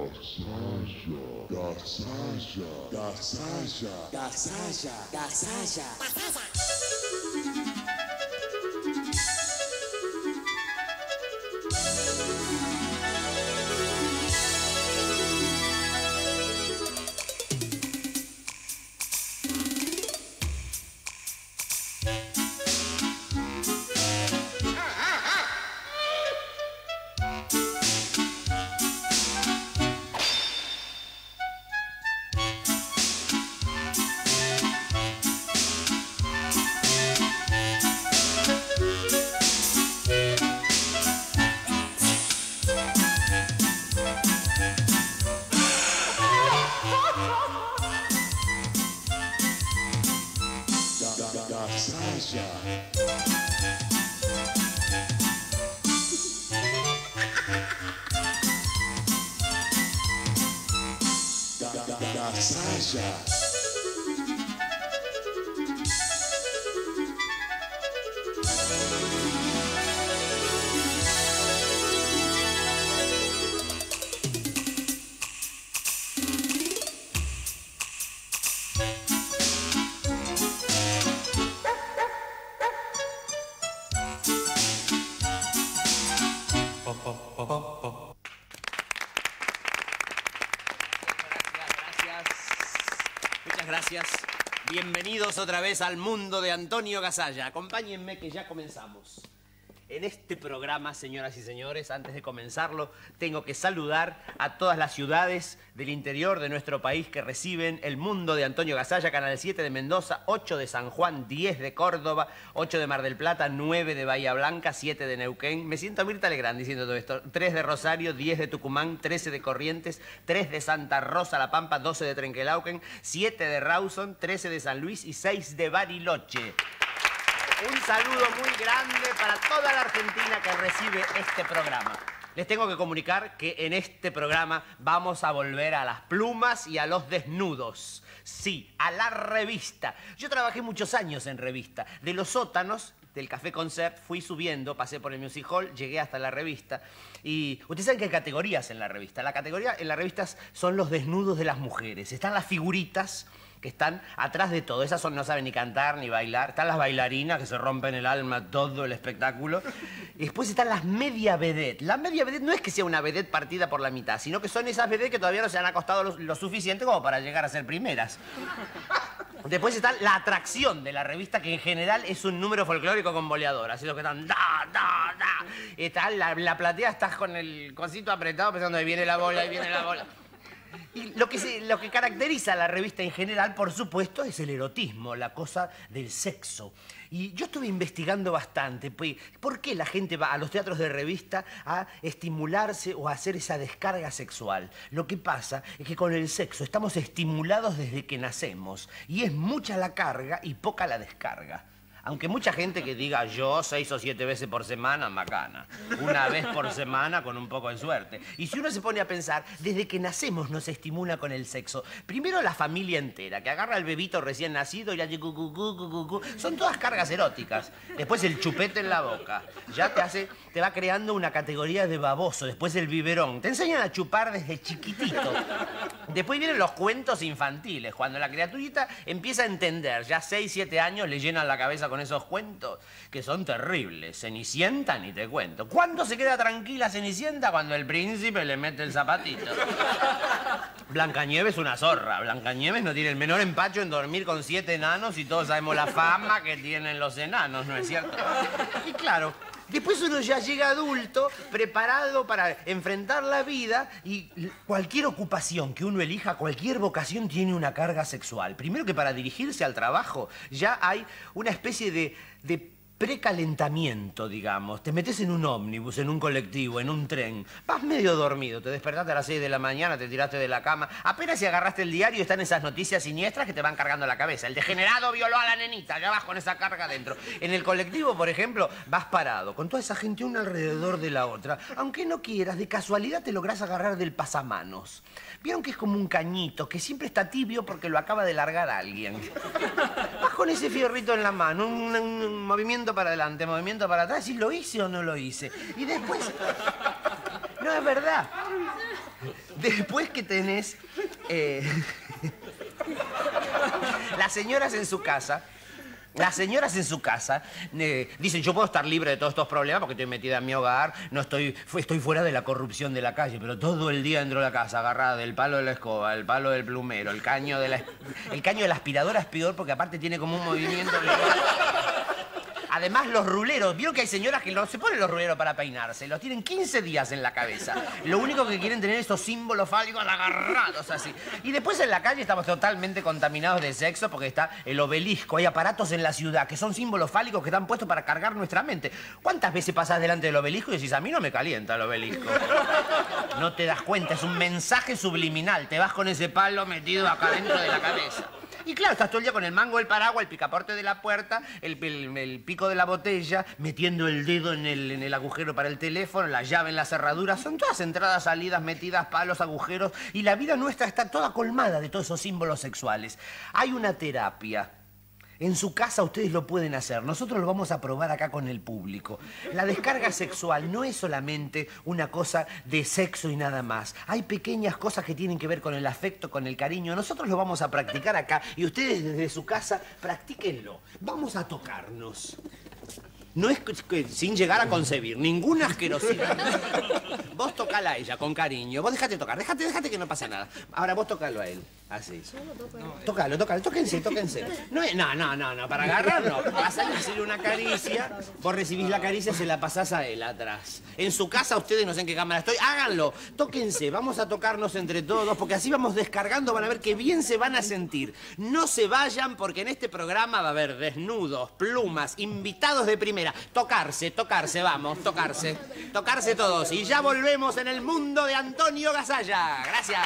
Gracias. Bienvenidos otra vez al mundo de Antonio Gasalla. Acompáñenme que ya comenzamos. En este programa, señoras y señores, antes de comenzarlo, tengo que saludar a todas las ciudades del interior de nuestro país que reciben el mundo de Antonio Gasalla. Canal 7 de Mendoza, 8 de San Juan, 10 de Córdoba, 8 de Mar del Plata, 9 de Bahía Blanca, 7 de Neuquén. Me siento Mirta Legrand diciendo todo esto. 3 de Rosario, 10 de Tucumán, 13 de Corrientes, 3 de Santa Rosa, La Pampa, 12 de Trenquelauquen, 7 de Rawson, 13 de San Luis y 6 de Bariloche. Un saludo muy grande para toda la Argentina que recibe este programa. Les tengo que comunicar que en este programa vamos a volver a las plumas y a los desnudos. Sí, a la revista. Yo trabajé muchos años en revista. De los sótanos del Café Concert fui subiendo, pasé por el Music Hall, llegué hasta la revista. Y ustedes saben que hay categorías en la revista. La categoría en las revistas son los desnudos de las mujeres. Están las figuritas que están atrás de todo. Esas no saben ni cantar ni bailar. Están las bailarinas que se rompen el alma todo el espectáculo. Y después están las media vedette. La media vedette no es que sea una vedette partida por la mitad, sino que son esas vedettes que todavía no se han acostado lo suficiente como para llegar a ser primeras. Después está la atracción de la revista, que en general es un número folclórico con boleador. Así los que están da, da, da. Está la platea, estás con el cosito apretado pensando, ahí viene la bola, ahí viene la bola. Y lo que caracteriza a la revista en general, por supuesto, es el erotismo, la cosa del sexo. Y yo estuve investigando bastante, pues, ¿por qué la gente va a los teatros de revista a estimularse o a hacer esa descarga sexual? Lo que pasa es que con el sexo estamos estimulados desde que nacemos y es mucha la carga y poca la descarga. Aunque mucha gente que diga yo 6 o 7 veces por semana, macana. Una vez por semana con un poco de suerte. Y si uno se pone a pensar, desde que nacemos nos estimula con el sexo. Primero la familia entera, que agarra al bebito recién nacido y hace cucú, cucú, cucú. Son todas cargas eróticas. Después el chupete en la boca. Ya te va creando una categoría de baboso. Después el biberón. Te enseñan a chupar desde chiquitito. Después vienen los cuentos infantiles. Cuando la criaturita empieza a entender, ya 6, 7 años, le llenan la cabeza con esos cuentos que son terribles. Cenicienta, ni te cuento. ¿Cuándo se queda tranquila Cenicienta? Cuando el príncipe le mete el zapatito. Blancanieves es una zorra. Blancanieves no tiene el menor empacho en dormir con 7 enanos y todos sabemos la fama que tienen los enanos, ¿no es cierto? Y claro, después uno ya llega adulto, preparado para enfrentar la vida y cualquier ocupación que uno elija, cualquier vocación tiene una carga sexual. Primero que para dirigirse al trabajo ya hay una especie de precalentamiento, digamos. Te metes en un ómnibus, en un colectivo, en un tren. Vas medio dormido, te despertaste a las 6 de la mañana, te tiraste de la cama. Apenas si agarraste el diario están esas noticias siniestras que te van cargando la cabeza. El degenerado violó a la nenita, ya vas con esa carga adentro. En el colectivo, por ejemplo, vas parado, con toda esa gente una alrededor de la otra. Aunque no quieras, de casualidad te lográs agarrar del pasamanos. Vieron que es como un cañito, que siempre está tibio porque lo acaba de largar alguien. Vas con ese fierrito en la mano, un movimiento para adelante, movimiento para atrás, y ¿lo hice o no lo hice? Y después No, es verdad. Después que tenés... las señoras en su casa... dicen, yo puedo estar libre de todos estos problemas porque estoy metida en mi hogar, no estoy fuera de la corrupción de la calle, pero todo el día dentro de la casa, agarrada del palo de la escoba, el palo del plumero, el caño de la aspiradora es peor porque aparte tiene como un movimiento... Además, los ruleros, vieron que hay señoras que no se ponen los ruleros para peinarse, los tienen 15 días en la cabeza. Lo único que quieren tener es esos símbolos fálicos agarrados así. Y después en la calle estamos totalmente contaminados de sexo porque está el obelisco. Hay aparatos en la ciudad que son símbolos fálicos que están puestos para cargar nuestra mente. ¿Cuántas veces pasás delante del obelisco y decís, a mí no me calienta el obelisco? No te das cuenta, es un mensaje subliminal. Te vas con ese palo metido acá dentro de la cabeza. Y claro, estás todo el día con el mango del paraguas, el picaporte de la puerta, el pico de la botella, metiendo el dedo en el agujero para el teléfono, la llave en la cerradura. Son todas entradas, salidas, metidas, palos, agujeros. Y la vida nuestra está toda colmada de todos esos símbolos sexuales. Hay una terapia. En su casa ustedes lo pueden hacer. Nosotros lo vamos a probar acá con el público. La descarga sexual no es solamente una cosa de sexo y nada más. Hay pequeñas cosas que tienen que ver con el afecto, con el cariño. Nosotros lo vamos a practicar acá y ustedes desde su casa practíquenlo. Vamos a tocarnos. No es sin llegar a concebir ninguna asquerosidad. Vos tocala a ella con cariño. Vos déjate tocar, déjate que no pasa nada. Ahora vos tocalo a él. Así. Tócalo, tóquense. No, para agarrar no. Vas a hacerle una caricia, vos recibís la caricia y se la pasás a él atrás. En su casa, ustedes no sé en qué cámara estoy, háganlo. Tóquense, vamos a tocarnos entre todos, porque así vamos descargando, van a ver qué bien se van a sentir. No se vayan, porque en este programa va a haber desnudos, plumas, invitados de primera. Tocarse, vamos, tocarse. Tocarse todos. Y ya volvemos en el mundo de Antonio Gasalla. Gracias.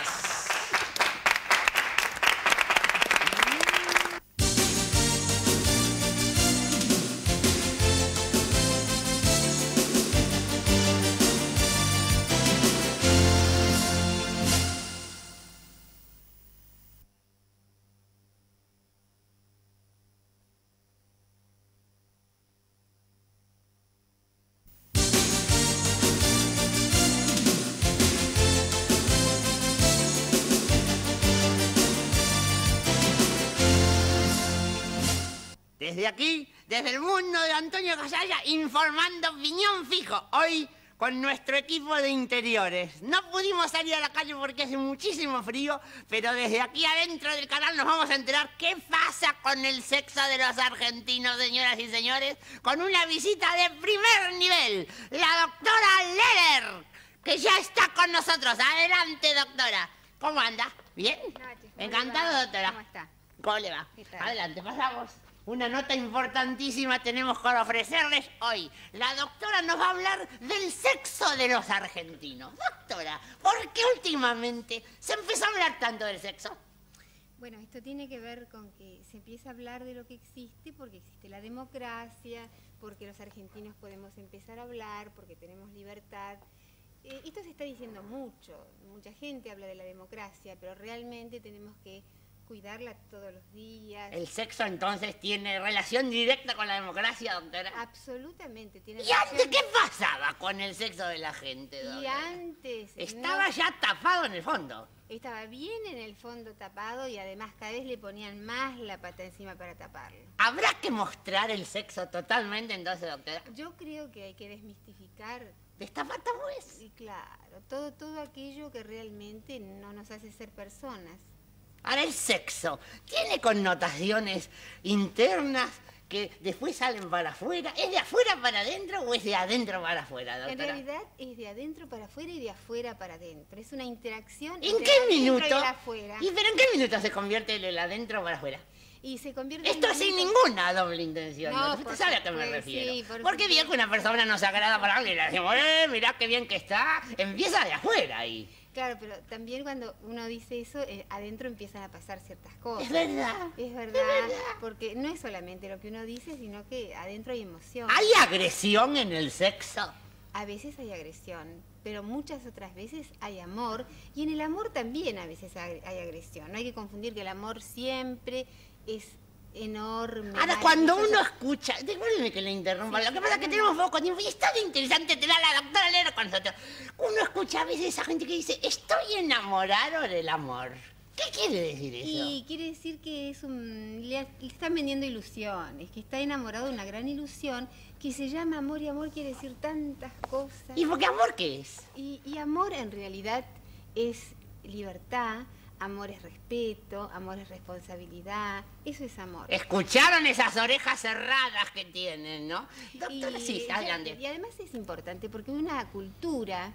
Desde aquí, desde el mundo de Antonio Gasalla, informando opinión fijo. Hoy con nuestro equipo de interiores. No pudimos salir a la calle porque hace muchísimo frío, pero desde aquí adentro del canal nos vamos a enterar qué pasa con el sexo de los argentinos, señoras y señores, con una visita de primer nivel, la doctora Leder, que ya está con nosotros. Adelante, doctora. ¿Cómo anda? ¿Bien? Encantado, doctora. ¿Cómo está? ¿Cómo le va? ¿Qué tal? Adelante, pasamos. Una nota importantísima tenemos que ofrecerles hoy. La doctora nos va a hablar del sexo de los argentinos. Doctora, ¿por qué últimamente se empezó a hablar tanto del sexo? Bueno, esto tiene que ver con que se empieza a hablar de lo que existe porque existe la democracia, porque los argentinos podemos empezar a hablar, porque tenemos libertad. Esto se está diciendo mucho. Mucha gente habla de la democracia, pero realmente tenemos que cuidarla todos los días. ¿El sexo entonces tiene relación directa con la democracia, doctora? Absolutamente tiene ¿Y antes relación. qué pasaba con el sexo de la gente, doctora? Y antes Estaba ya tapado en el fondo. Estaba bien en el fondo tapado y además cada vez le ponían más la pata encima para taparlo. ¿Habrá que mostrar el sexo totalmente entonces, doctora? Yo creo que hay que desmistificar. ¿Destapar tabúes? Y claro, todo aquello que realmente no nos hace ser personas. Ahora, el sexo tiene connotaciones internas que después salen para afuera. ¿Es de afuera para adentro o es de adentro para afuera, doctora? En realidad es de adentro para afuera y de afuera para adentro. Es una interacción ¿En entre qué el adentro minuto? y el afuera. ¿Pero en qué minuto se convierte el adentro para afuera? Y se convierte Esto en sin minuto- ninguna doble intención. No, Usted por sabe a qué me supuesto, refiero. sí, por Porque bien que una persona nos agrada para alguien y le decimos, mirá qué bien que está, empieza de afuera ahí. Claro, pero también cuando uno dice eso, adentro empiezan a pasar ciertas cosas. Es verdad. Es verdad, porque no es solamente lo que uno dice, sino que adentro hay emoción. ¿Hay agresión en el sexo? A veces hay agresión, pero muchas otras veces hay amor, y en el amor también a veces hay agresión. No hay que confundir que el amor siempre es enorme. Ahora, cuando uno escucha... Discúlpeme que le interrumpa. Lo que pasa es que tenemos poco tiempo y es tan interesante tener a la doctora Lerner con nosotros. Uno escucha a veces a esa gente que dice, estoy enamorado del amor. ¿Qué quiere decir eso? Y quiere decir que le están vendiendo ilusiones, que está enamorado de una gran ilusión que se llama amor, y amor quiere decir tantas cosas. ¿Y por qué amor qué es? Y amor en realidad es libertad, amor es respeto, amor es responsabilidad, eso es amor. Escucharon esas orejas cerradas que tienen, ¿no? Doctora, sí, adelante. Y además es importante porque una cultura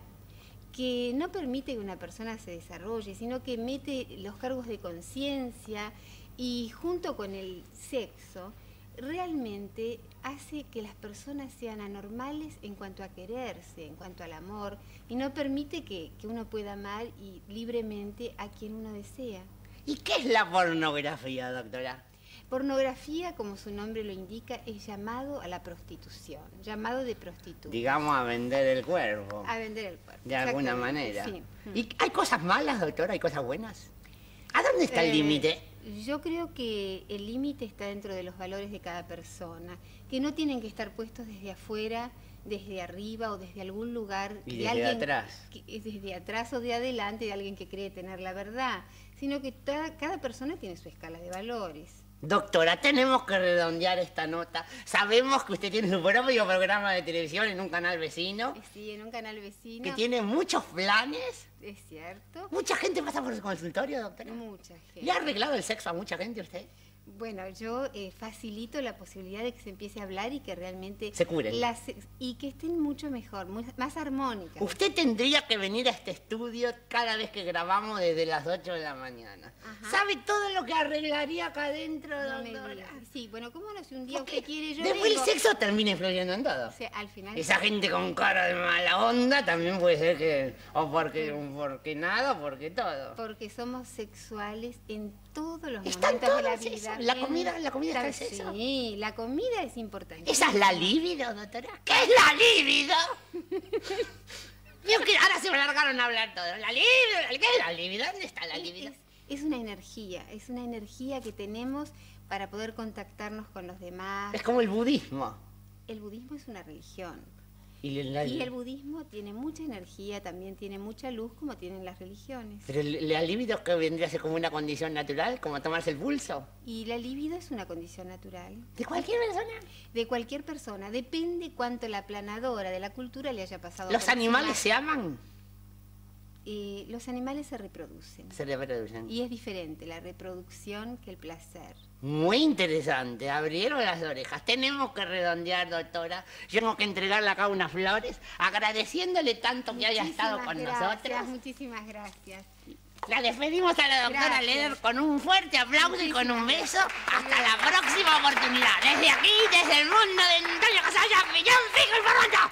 que no permite que una persona se desarrolle, sino que mete los cargos de conciencia y junto con el sexo, realmente hace que las personas sean anormales en cuanto a quererse, en cuanto al amor, y no permite que uno pueda amar y libremente a quien uno desea. ¿Y qué es la pornografía, doctora? Pornografía, como su nombre lo indica, es llamado a la prostitución, llamado de prostituta. Digamos, a vender el cuerpo. A vender el cuerpo. De alguna manera. Sí. ¿Y hay cosas malas, doctora? ¿Hay cosas buenas? ¿A dónde está el límite? Yo creo que el límite está dentro de los valores de cada persona, que no tienen que estar puestos desde afuera, desde arriba o desde algún lugar. Y de desde alguien atrás. Desde atrás o de adelante de alguien que cree tener la verdad, sino que cada persona tiene su escala de valores. Doctora, tenemos que redondear esta nota. Sabemos que usted tiene su propio programa de televisión en un canal vecino. Sí, en un canal vecino. Que tiene muchos planes. Es cierto. ¿Mucha gente pasa por su consultorio, doctora? Mucha gente. ¿Le ha arreglado el sexo a mucha gente usted? Bueno, yo facilito la posibilidad de que se empiece a hablar y que realmente... Se curen. Y que estén mucho mejor, más armónicas. Usted tendría que venir a este estudio cada vez que grabamos desde las 8 de la mañana. Ajá. ¿Sabe todo lo que arreglaría acá adentro, No me doctora? diga. Sí, bueno, ¿cómo no? Si un día Porque usted quiere, yo después vengo. el sexo termina influyendo en todo. O sea, al final... Esa gente con cara de mala onda también puede ser que... O porque nada, o porque todo. Porque somos sexuales en todos los Está en momentos de la todo vida. eso. La comida está en eso. Sí, la comida es importante. ¿Esa es la libido, doctora? ¿Qué es la libido? Ahora se me largaron a hablar todo. La libido, ¿qué es la libido? ¿Dónde está la libido? Es una energía que tenemos para poder contactarnos con los demás. Es como el budismo. El budismo es una religión. Y el budismo tiene mucha energía, también tiene mucha luz, como tienen las religiones. Pero la libido que vendría a ser como una condición natural, como tomarse el pulso. Y la libido es una condición natural. ¿De cualquier persona? De cualquier persona. Depende cuánto la aplanadora de la cultura le haya pasado. ¿Los animales se aman? Los animales se reproducen. Se reproducen. Y es diferente la reproducción que el placer. Muy interesante, abrieron las orejas. Tenemos que redondear, doctora. Yo tengo que entregarle acá unas flores, agradeciéndole tanto que haya estado con nosotros. Muchísimas gracias. La despedimos a la doctora Lerner con un fuerte aplauso y con un beso. Hasta la próxima oportunidad. Desde aquí, desde el mundo de Antonio Gasalla, Millán Fijo y Formato.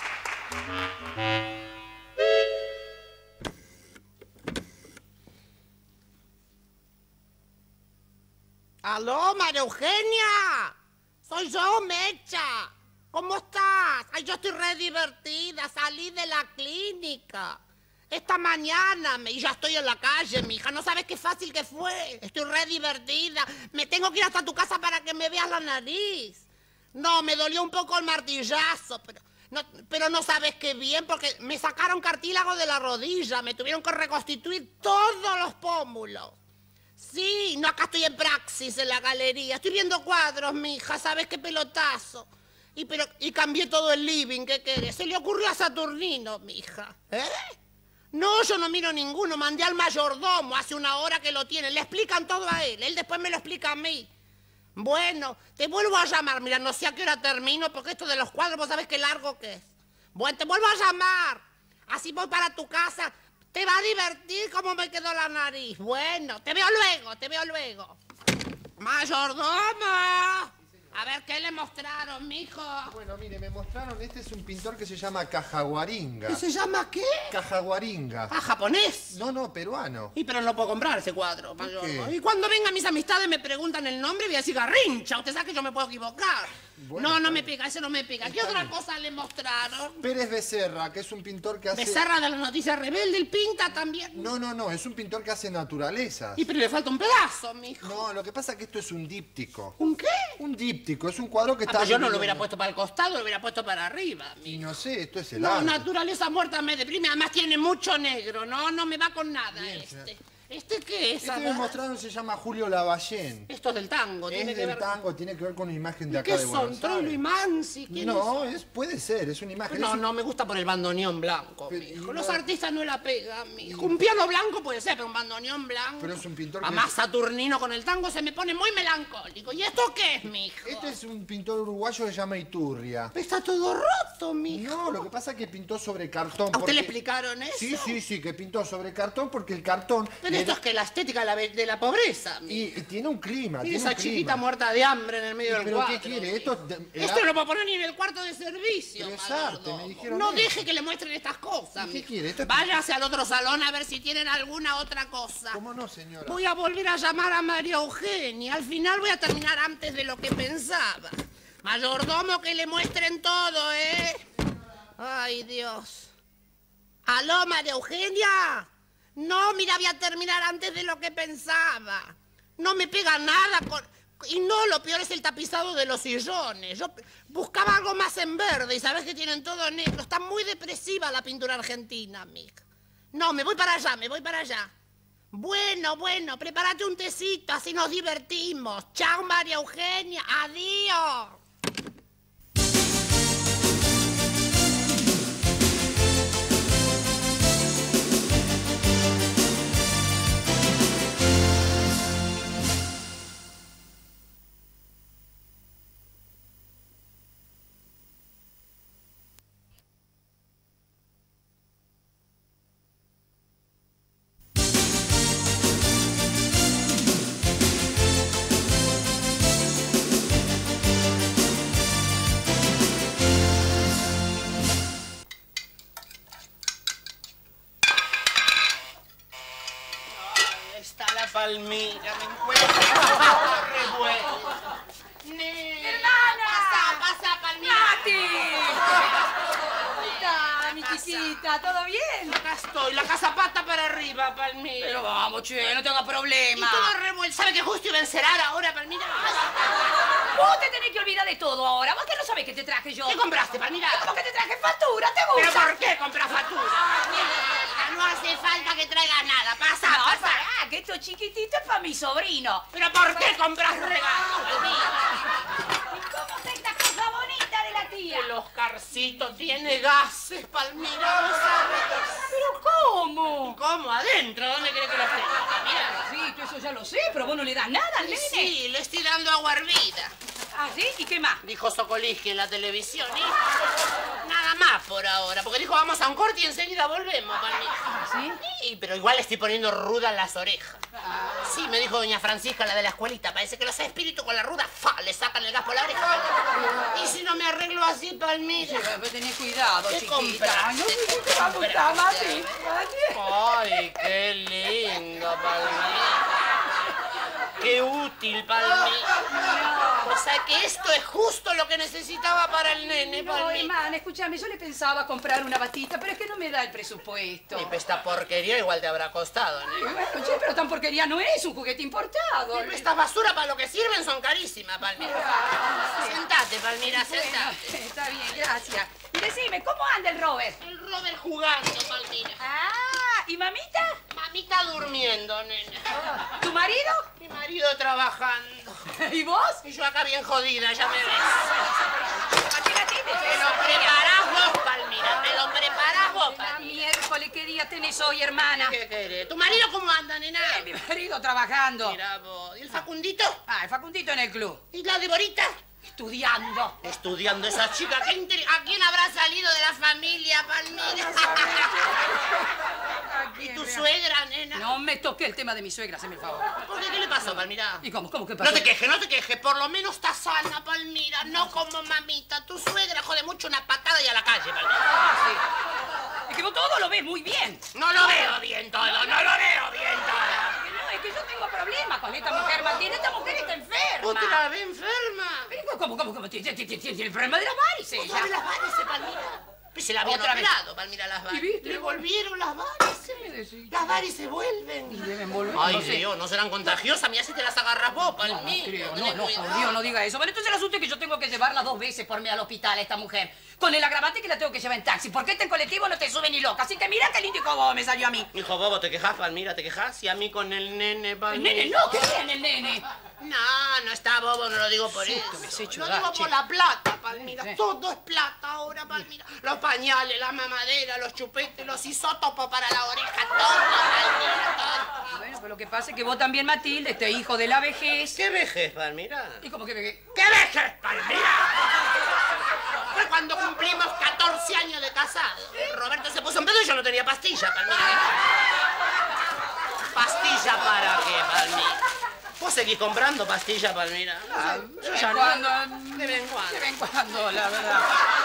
¡Aló, María Eugenia! Soy yo, Mecha. ¿Cómo estás? Ay, yo estoy re divertida. Salí de la clínica esta mañana y ya estoy en la calle, mija. No sabes qué fácil que fue. Estoy re divertida. Me tengo que ir hasta tu casa para que me veas la nariz. No, me dolió un poco el martillazo, pero no sabes qué bien, porque me sacaron cartílago de la rodilla. Me tuvieron que reconstituir todos los pómulos. Sí, no, acá estoy en praxis en la galería. Estoy viendo cuadros, mija, ¿sabes qué pelotazo? Y cambié todo el living, ¿qué querés? Se le ocurrió a Saturnino, mija. ¿Eh? No, yo no miro ninguno. Mandé al mayordomo hace una hora que lo tiene. Le explican todo a él. Él después me lo explica a mí. Bueno, te vuelvo a llamar. Mira, no sé a qué hora termino, porque esto de los cuadros, vos sabés qué largo que es. Bueno, te vuelvo a llamar. Así voy para tu casa. Te va a divertir cómo me quedó la nariz. Bueno, te veo luego. ¡Mayordomo! A ver, ¿qué le mostraron, mijo? Bueno, mire, me mostraron, este es un pintor que se llama Cajaguaringa. ¿Qué se llama qué? Cajaguaringa. Ah, japonés. No, peruano. Y pero no puedo comprar ese cuadro, mayordomo. qué? Y cuando vengan mis amistades me preguntan el nombre, voy a decir Garrincha. Usted sabe que yo me puedo equivocar. Bueno, no está me bien. pega, ese no me pega. ¿Qué Está otra bien. cosa le mostraron? Pérez Becerra, que es un pintor que hace... Becerra de la Noticia Rebelde, ¿el pinta también? No, es un pintor que hace naturalezas. Y pero le falta un pedazo, mijo. No, lo que pasa es que esto es un díptico. ¿Un qué? Un díptico, es un cuadro que Ah, está... pero yo no lo dividido hubiera en- puesto para el costado, lo hubiera puesto para arriba, Y mijo. no sé, esto es el No, arte. naturaleza muerta me deprime, además tiene mucho negro, no me va con nada Bien, este. ¿Este qué es? Este A que ver. me mostraron se llama Julio Lavallén. Esto es del tango, Es tiene que del ver... tango, tiene que ver con una imagen de ¿Y acá qué de Buenos son? Troilo y Aires. Mansi, ¿quiénes No, puede ser, es una son? imagen. No, es un- no, me gusta por el bandoneón blanco, Pero, mijo. y Los no- artistas no la pegan, mijo. Un piano blanco puede ser, pero un bandoneón blanco. Pero es un pintor que Además, es- Saturnino con el tango se me pone muy melancólico. ¿Y esto qué es, mijo? Este es un pintor uruguayo que se llama Iturria. Está todo roto, mijo. No, lo que pasa es que pintó sobre cartón. ¿A usted porque- le explicaron eso? Sí, que pintó sobre cartón porque el cartón... Pero le esto da- es que la estética de la pobreza, mijo. y tiene un clima, Tiene tiene esa un chiquita clima. muerta de hambre en el medio del ¿Pero cuadro. qué quiere? mijo. Esto... Esto no lo puedo poner ni en el cuarto de servicio. Pero es mayordomo. arte, me dijeron No eso. deje que le muestren estas cosas. ¿Y qué mijo. quiere? Esto es- Váyase al otro salón a ver si tienen alguna otra cosa. ¿Cómo no, señora? Voy a volver a llamar a María Eugenia. Al final voy a terminar antes de lo que pensaba. Mayordomo, que le muestren todo, ¿eh? Ay, Dios. ¿Aló, María Eugenia? No, mira, voy a terminar antes de lo que pensaba. No me pega nada con... Y no, lo peor es el tapizado de los sillones. Yo buscaba algo más en verde y sabes que tienen todo negro. Está muy depresiva la pintura argentina, mija. No, me voy para allá, me voy para allá. Bueno, prepárate un tecito, así nos divertimos. Chao, María Eugenia. Adiós. Ahí está la palmira, me encuentro revuelto. ¡Hermana! Pasa, palmira. ¡Mati! Mi chiquita, ¿todo bien? Acá estoy, la casa pata para arriba, palmira. Pero vamos, che, no te hagas Y problema. todo revuelto. ¿Sabe que justo iba a encerar ahora, palmira? Vos te tenés que olvidar de todo ahora. Vos que no sabés qué te traje yo. ¿Qué compraste, palmira? ¿Cómo que te traje factura? ¿Te ¿Pero gusta? por qué compras factura? No hace falta que traigas nada. Pasa, No, pasa. pará, que esto chiquitito es para mi sobrino. ¿Pero por qué compras regalos, palmira? ¿Y cómo está esta cosa bonita de la tía? El Oscarcito tiene gases, palmira. ¿No sabes? ¿Pero cómo? ¿Cómo? ¿Adentro? ¿Dónde crees que lo tenga, palmira? Sí, tú eso ya lo sé, pero vos no le das nada al nene. Sí, le estoy dando agua hervida. ¿Ah, sí? ¿Y qué más? Dijo Sokolinsky en la televisión. Y nada más por ahora. Porque dijo, vamos a un corte y enseguida volvemos, palmira. ¿Sí? Sí, pero igual le estoy poniendo ruda en las orejas. Sí, me dijo doña Francisca, la de la escuelita. Parece que los espíritus con la ruda, ¡fa! Le sacan el gas por la oreja, palmira. Y si no me arreglo así, palmira. Pero tenés cuidado, ¿Qué chiquita. compraste? Ay, no sé si te va a gustar, Mati. Ay, qué lindo, palmira. Qué útil, palmira. O sea que esto es justo lo que necesitaba para el nene, No, palmira. hermana, escúchame, yo le pensaba comprar una batita, pero es que no me da el presupuesto. Y esta porquería igual te habrá costado, Y ¿no? bueno, che, pero tan porquería no es, un juguete importado. Estas basuras para lo que sirven son carísimas, Palmira. Sentate, Palmira, Bueno, sentate. está bien, gracias. Y decime, ¿cómo anda el Robert? El Robert jugando, Palmira. Ah, ¿y mamita? Mamita durmiendo, nena. ¿Tu marido? Mi marido trabajando. ¿Y vos? Y yo acá bien jodida, ya me ves. ¿A qué la tienes? Te lo preparás vos, Palmira. Te lo preparás vos, La Palmira. miércoles, ¿qué día tenés hoy, hermana? ¿Qué querés? ¿Tu marido cómo anda, nena? Mi marido trabajando. Mira vos. ¿Y el Facundito? Ah, el Facundito en el club. ¿Y la Deborita? Estudiando. Estudiando esa chica. ¿A quién habrá salido de la familia, Palmira? ¿Y tu suegra, nena? No me toque el tema de mi suegra, hazme el favor. ¿Por qué? ¿Qué le pasó, Palmira? ¿Y cómo que pasó? No te quejes, no te quejes. Por lo menos está sana, Palmira. No como mamita. Tu suegra jode mucho una patada y a la calle, Palmira. Ah, sí. Es que vos todo lo ves muy bien. No lo veo bien todo, no lo veo bien todo. No, es que yo tengo problema con esta mujer, Martín. Esta mujer está enferma. ¿Otra vez enferma? Pero, ¿Cómo? Tiene el problema de las varices. ¿Otra vez las varices, Palmira? Pues se la habían ¿Otra vez? operado, Palmira, las varices. ¿Y viste? Le volvieron las varices. Las varices vuelven. Y deben volver. Ay, no sé. Dios, no serán contagiosas. Mira si te las agarras vos, Palmira. No, por Dios, no diga eso. Bueno, entonces el asunto es que yo tengo que llevarla 2 veces por mí al hospital a esta mujer. Con el agravante que la tengo que llevar en taxi. Porque este en colectivo no te sube ni loca. Así que mira qué lindo bobo me salió a mí. Hijo bobo, ¿te quejas, Palmira? ¿Te quejas? Y a mí con el nene, El Palmira. nene no, ¿qué tiene el nene? No está bobo, no lo digo por Susto eso. me has hecho Lo dar, digo che. por la plata, Palmira. Sí. Todo es plata ahora, Palmira. Los pañales, la mamadera, los chupetes, los isótopos para la oreja, todo, Palmira, todo. Bueno, pues lo que pasa es que vos también, Matilde, este hijo de la vejez. ¿Qué vejez, Palmira? ¿Y cómo que vejez? ¿Qué vejez, Palmira? Fue cuando cumplimos 14 años de casado. Roberto se puso en pedo y yo no tenía pastilla, Palmira. ¿Pastilla para qué, Palmira? ¿Vos seguís comprando pastilla, Palmira? Yo ya no. De vez en cuando. De vez en cuando, la verdad.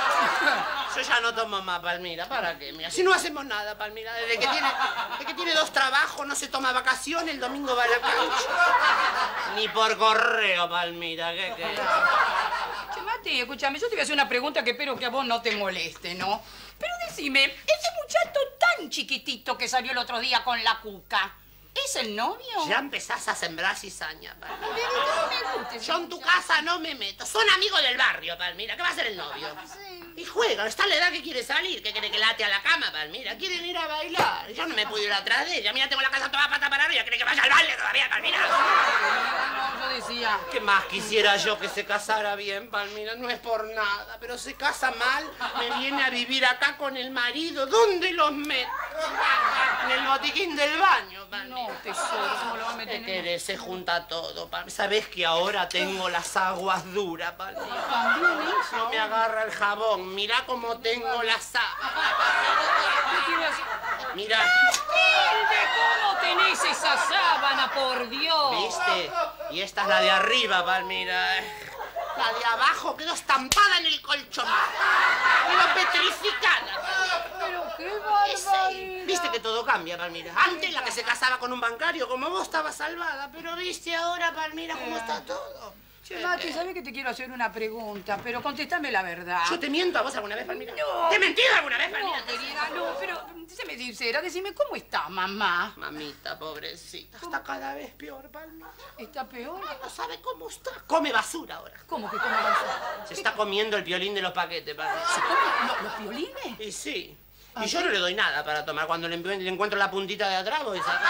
Yo ya no tomo más, Palmira. ¿Para qué? Mira, si no hacemos nada, Palmira. Desde que tiene 2 trabajos, no se toma vacaciones, el domingo va a la cancha. Ni por correo, Palmira. ¿Qué? Che, Mati, escúchame, yo te voy a hacer una pregunta que espero que a vos no te moleste, ¿no? Pero decime, ese muchacho tan chiquitito que salió el otro día con la cuca, ¿es el novio? Ya empezás a sembrar cizaña, Palmira. Pero no me gusta ese Yo en tu muchacho. casa no me meto. Son amigos del barrio, Palmira. ¿Qué va a hacer el novio? Y juega. Está en la edad que quiere salir. Que quiere que late a la cama, Palmira. Quieren ir a bailar. Yo no me puedo ir atrás de ella. Mira, tengo la casa toda pata para arriba. ¿Quiere que vaya al baile todavía, Palmira? No, yo decía... ¿Qué más quisiera yo que se casara bien, Palmira? No es por nada, pero se casa mal, me viene a vivir acá con el marido. ¿Dónde los meto? En el botiquín del baño, Palmira. No, tesoro, ¿cómo lo va a meter ¿Qué en querés? Se junta todo, Palmira. ¿Sabés que ahora tengo las aguas duras, Palmira? ¿También eso? No me agarra el jabón. Mirá cómo tengo las aguas. ¿Qué quiere hacer? Mirá. Matilde, ¿cómo tenés esa sábana, por Dios? ¿Viste? Y esta es la de arriba, Palmira. La de abajo quedó estampada en el colchón. Quedó petrificada. Pero qué Sí. barbaridad. Viste que todo cambia, Palmira. Antes la que se casaba con un bancario como vos estaba salvada. Pero viste ahora, Palmira, cómo está todo. Che, Mati, ¿sabés que te quiero hacer una pregunta? Pero contéstame la verdad. ¿Yo te miento a vos alguna vez, Palmira? No. ¿Te he mentido alguna vez, Palmira? No, querida, no, pero séme sincera, decime, ¿cómo está, mamá? Mamita, pobrecita. Está cada vez peor, Palmira. ¿Está peor? No sabe cómo está. Come basura ahora. ¿Cómo que cómo va a ser? Se está comiendo el piolín de los paquetes, Palmira. ¿Se come los violines? Y sí. Y yo no le doy nada para tomar. Cuando le encuentro la puntita de atrás, voy a sacar.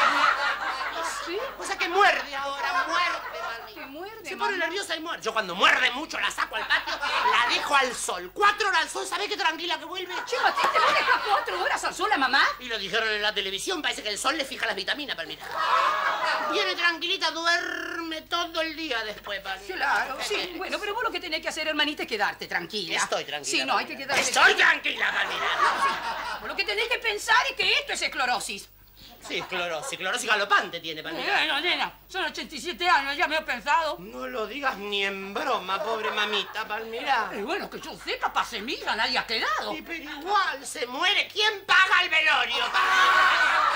¿Sí? O sea que muerde ahora, muerde, ¿Te Palmira. muerde, Se pone mamá? nerviosa y muerde. Yo cuando muerde mucho la saco al patio, la dejo al sol. 4 horas al sol, ¿sabés qué tranquila que vuelve? Che, Matilde, ¿te vas a dejar 4 horas al sol a mamá? Y lo dijeron en la televisión, parece que el sol le fija las vitaminas, Palmira. Viene tranquilita, duerme todo el día después, Palmira. Claro, sí. Bueno, pero vos lo que tenés que hacer, hermanita, es quedarte tranquila. Estoy tranquila. Sí, no, hay que Palmira. quedarse. Estoy tranquila, Palmira. Vos lo que tenés que pensar es que esto es esclerosis. Sí, esclerosis galopante tiene, Palmira. Bueno, nena, son 87 años, ya me he pensado. No lo digas ni en broma, pobre mamita, Palmira. Y bueno, que yo sepa, pa' semilla nadie ha quedado. Sí, pero igual se muere. ¿Quién paga el velorio, Palmira?